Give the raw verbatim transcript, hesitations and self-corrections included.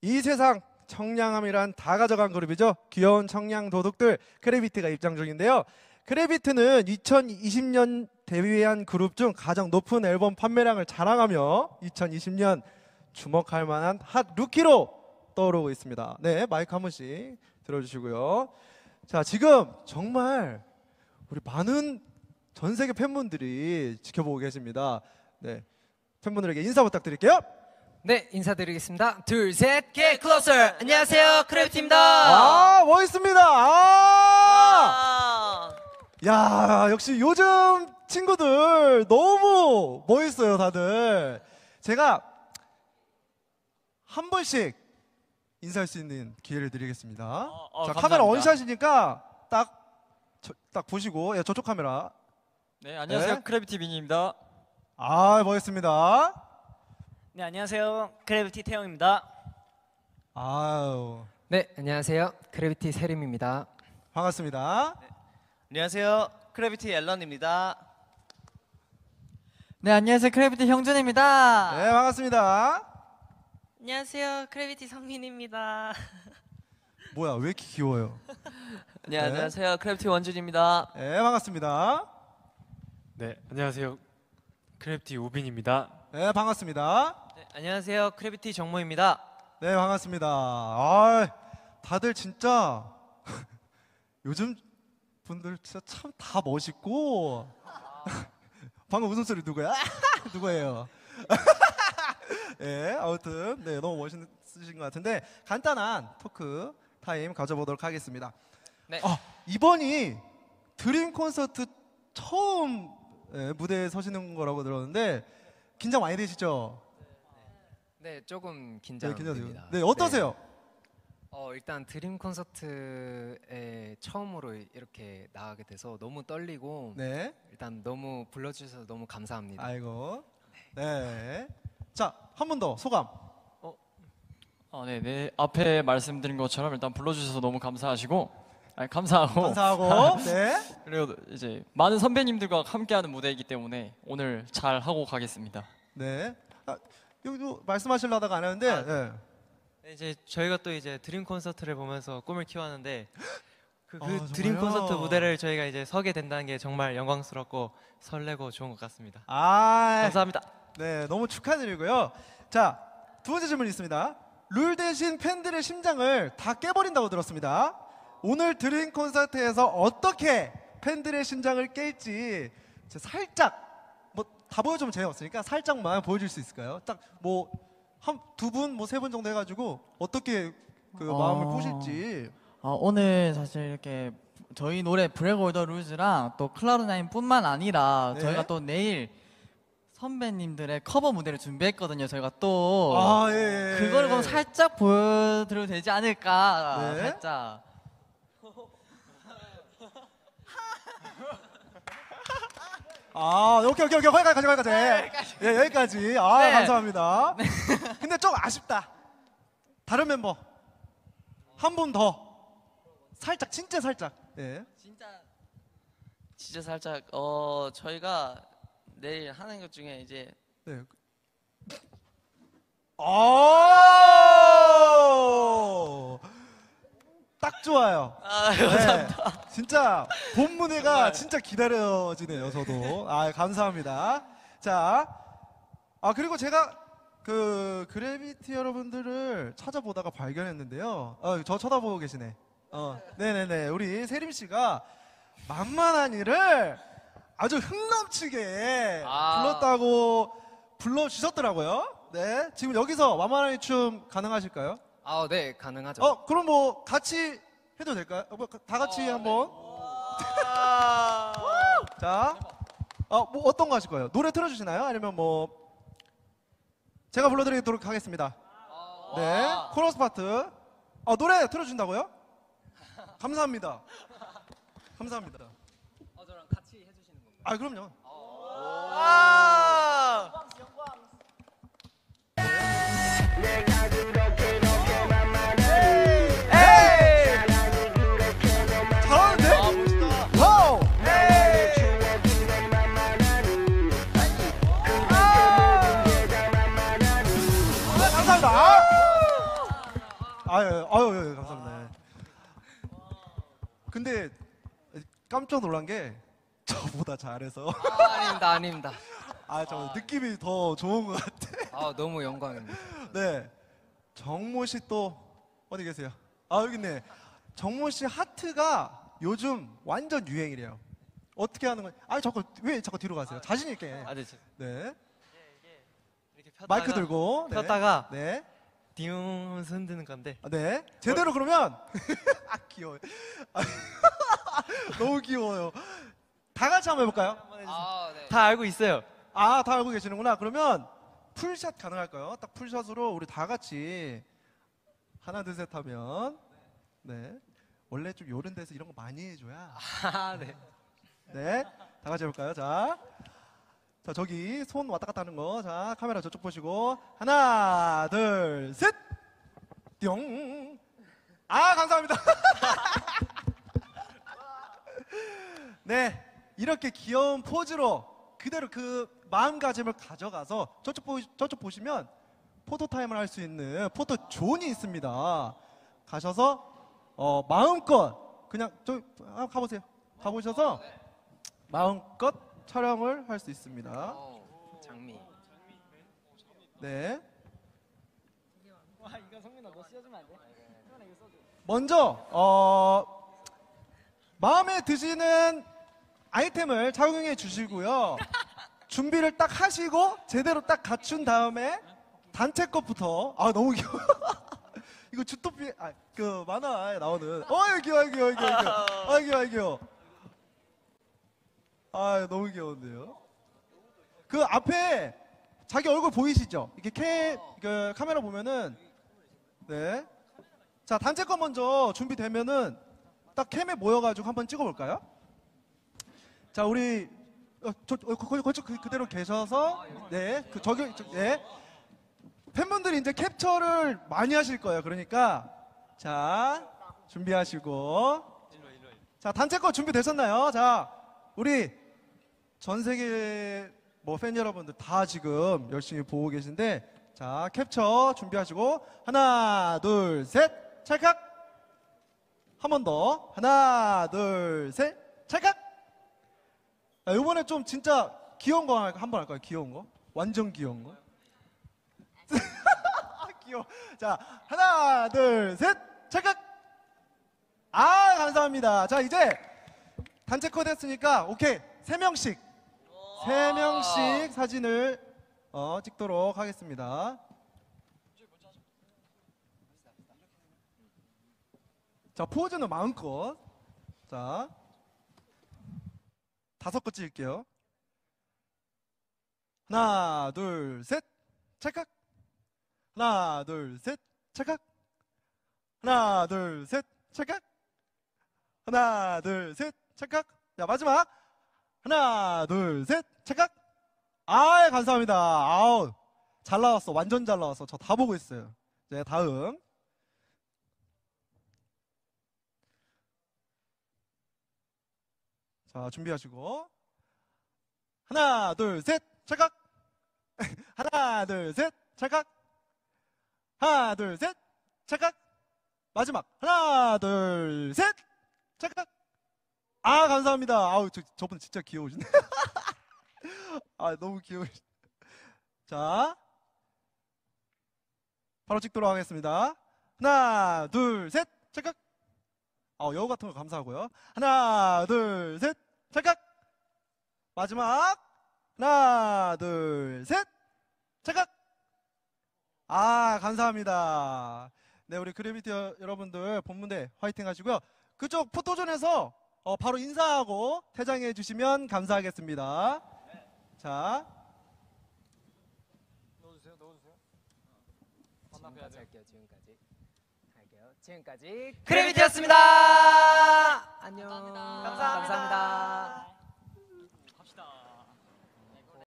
이 세상 청량함이란 다 가져간 그룹이죠. 귀여운 청량 도둑들 크래비티가 입장 중인데요. 크래비티는 이천이십 년 데뷔한 그룹 중 가장 높은 앨범 판매량을 자랑하며 이천이십 년 주목할 만한 핫 루키로 떠오르고 있습니다. 네, 마이크 한 번씩 들어주시고요. 자, 지금 정말 우리 많은 전 세계 팬분들이 지켜보고 계십니다. 네, 팬분들에게 인사 부탁드릴게요. 네, 인사드리겠습니다. 둘, 셋, Get Closer! 안녕하세요, 크래비티입니다. 아, 멋있습니다. 아! 야, 역시 요즘 친구들 너무 멋있어요, 다들. 제가 한 번씩 인사할 수 있는 기회를 드리겠습니다. 어, 어, 자, 감사합니다. 카메라 원샷이니까 딱, 저, 딱 보시고, 예, 저쪽 카메라. 네, 안녕하세요. 네. 크래비티 민입니다. 아, 멋있습니다. 네, 안녕하세요. 크래비티 태영입니다. 아유, 네, 안녕하세요, 크래비티 세림입니다. 반갑습니다. 안녕하세요. 크래비티 앨런입니다. 네, 안녕하세요. 크래비티 형준입니다. 네, 반갑습니다. 안녕하세요. 크래비티 성민입니다. 뭐야, 왜 이렇게 귀여워요? 네, 네. 안녕하세요. 크래비티 원준입니다. 네, 반갑습니다. 네, 안녕하세요. 크래비티 우빈입니다. 네, 반갑습니다. 네, 안녕하세요. 크래비티 정모입니다. 네, 반갑습니다. 아, 다들 진짜 요즘 분들 진짜 참 다 멋있고. 방금 웃음소리 누구야? 누구예요? 네, 아무튼 네, 너무 멋있으신 것 같은데 간단한 토크 타임 가져보도록 하겠습니다. 네. 아, 이번이 드림 콘서트 처음 네, 무대에 서시는 거라고 들었는데 긴장 많이 되시죠? 네, 조금 네, 긴장됩니다. 긴장돼요. 네, 어떠세요? 네. 어, 일단 드림 콘서트에 처음으로 이렇게 나가게 돼서 너무 떨리고 네. 일단 너무 불러주셔서 너무 감사합니다. 아이고. 네. 자, 한 번 더 소감. 아, 네, 네. 앞에 말씀드린 것처럼 일단 불러주셔서 너무 감사하시고, 아니, 감사하고, 감사하고. 네. 그리고 이제 많은 선배님들과 함께하는 무대이기 때문에 오늘 잘 하고 가겠습니다. 네. 아, 여기도 말씀하시려다가 안 했는데. 아, 네. 네, 이제 저희가 또 이제 드림 콘서트를 보면서 꿈을 키웠는데 그, 그 아, 드림 정말요? 콘서트 무대를 저희가 이제 서게 된다는 게 정말 영광스럽고 설레고 좋은 것 같습니다. 아, 감사합니다. 네, 너무 축하드리고요. 자, 두 번째 질문 있습니다. 룰 대신 팬들의 심장을 다 깨버린다고 들었습니다. 오늘 드림 콘서트에서 어떻게 팬들의 심장을 깰지 살짝 뭐 다 보여주면 재미없으니까 살짝만 보여줄 수 있을까요? 딱 뭐 한 두 분, 뭐 세 분 정도 해가지고 어떻게 그 어... 마음을 푸실지. 어, 오늘 사실 이렇게 저희 노래 브레이크 올 더 루즈랑 또 클라우드 나인뿐만 아니라 네. 저희가 또 내일 선배님들의 커버 무대를 준비했거든요. 저희가 또 아, 예, 예. 그걸 그럼 살짝 보여드려도 되지 않을까? 네. 살짝. 아, 오케이, 오케이, 오케이. 거기까지, 거기까지. 예, 여기까지. 아, 네. 감사합니다. 근데 좀 아쉽다. 다른 멤버. 한 분 더. 살짝, 진짜 살짝. 예. 진짜 진짜 살짝 어 저희가 내일 하는 것 중에 이제 네. 오! 딱 좋아요. 아 네. 감사합니다. 진짜 본 무대가 정말. 진짜 기다려지네요, 저도. 아, 감사합니다. 자, 아 그리고 제가 그 그래비티 여러분들을 찾아보다가 발견했는데요. 어, 저 쳐다보고 계시네. 어, 네네네. 우리 세림 씨가 만만한 일을 아주 흥남치게 아. 불렀다고 불러주셨더라고요. 네, 지금 여기서 만만한 이 춤 가능하실까요? 아, 네, 가능하죠. 어, 그럼 뭐 같이 해도 될까요? 어, 뭐다 같이 한번. 자, 어, 뭐 어떤 거 하실 거예요? 노래 틀어주시나요? 아니면 뭐 제가 불러드리도록 하겠습니다. 네, 코러스 파트. 어, 노래 틀어준다고요? 감사합니다. 감사합니다. 어, 저랑 같이 해주시는 건가요? 아, 그럼요. 잘하는데? 아, 멋있다. 와우! 아, 감사합니다. 아유, 아유, 예, 감사합니다. 근데 깜짝 놀란 게 저보다 잘해서 아, 아닙니다, 아닙니다. 아, 저 느낌이 더 좋은 것 같아. 아, 너무 영광입니다. 네, 정모 씨 또 어디 계세요? 아, 여기 있네. 정모 씨 하트가 요즘 완전 유행이래요. 어떻게 하는 거예요? 아, 자꾸 왜 자꾸 뒤로 가세요? 자신 있게. 아, 네. 저- 네, 이렇게 폈다가, 마이크 들고. 네. 폈다가 네, 띠용 하면서 흔드는 건데. 아, 네. 제대로 그러면 아, 귀여워. 너무 귀여워요. 다 같이 한번 해볼까요? 아, 네. 다 알고 있어요. 아, 다 알고 계시는구나. 그러면 풀샷 가능할까요? 딱 풀샷으로 우리 다 같이 하나 둘 셋 하면 네. 원래 좀 요런 데서 이런 거 많이 해줘야. 아, 네. 네. 다 같이 해볼까요? 자. 자, 저기 손 왔다 갔다 하는 거. 자, 카메라 저쪽 보시고. 하나, 둘, 셋! 뿅! 아, 감사합니다. 네. 이렇게 귀여운 포즈로 그대로 그 마음가짐을 가져가서 저쪽, 보, 저쪽 보시면 포토타임을 할 수 있는 포토존이 있습니다. 가셔서 어, 마음껏 그냥 저 아, 가보세요. 가보셔서 마음껏 촬영을 할 수 있습니다. 어, 장미. 네. 먼저 어, 마음에 드시는 아이템을 착용해 주시고요. 준비를 딱 하시고 제대로 딱 갖춘 다음에 단체 것부터 아 너무 귀여워. 이거 주토피 아그 만화에 나오는 어이 귀여워 귀여워 귀여워 아 귀여워 귀여워 아 너무 귀여운데요. 그 앞에 자기 얼굴 보이시죠? 이렇게 캐, 그 카메라 보면은 네. 자 단체 거 먼저 준비되면은 딱 캠에 모여가지고 한번 찍어볼까요? 자 우리 어, 저 어, 거, 거, 그, 그대로 계셔서 네그 저기 저, 네 팬분들이 이제 캡처를 많이 하실 거예요. 그러니까 자 준비하시고 자 단체 거 준비되셨나요? 자 우리 전 세계 뭐 팬 여러분들 다 지금 열심히 보고 계신데 자 캡처 준비하시고 하나 둘 셋 찰칵 한 번 더 하나 둘 셋 찰칵 아, 이번에 좀 진짜 귀여운 거 한 번 할까요? 귀여운 거 완전 귀여운 거 귀여워. 자 하나 둘 셋 찰칵 아 감사합니다. 자 이제 단체 컷 했으니까 오케이 세 명씩 세 명씩 사진을 어, 찍도록 하겠습니다. 자 포즈는 마음껏 자 다섯 거 찍을게요. 하나 둘 셋 찰칵 하나 둘 셋 찰칵 하나 둘 셋 찰칵 하나 둘 셋 찰칵 자 마지막 하나 둘 셋 찰칵 아 감사합니다. 아우 잘 나왔어. 완전 잘 나왔어. 저 다 보고 있어요. 이제 다음 자 준비하시고 하나 둘 셋 찰칵 하나 둘 셋 찰칵 하나 둘 셋 찰칵 마지막 하나 둘 셋 찰칵 아 감사합니다. 아우 저, 저분 진짜 귀여우시네. 아 너무 귀여우시. 자 바로 찍도록 하겠습니다. 하나 둘 셋 찰칵 아 여우 같은 거 감사하고요. 하나 둘 셋 찰칵 마지막 하나 둘 셋 찰칵 아 감사합니다. 네 우리 그래비티 여, 여러분들 본무대 화이팅 하시고요. 그쪽 포토존에서 어, 바로 인사하고 퇴장해 주시면 감사하겠습니다. 자 넣어주세요, 넣어주세요. 지금까지 할게요, 지금까지. 할게요. 지금까지 크래비티였습니다. 안녕. 감사합니다. 감사합니다.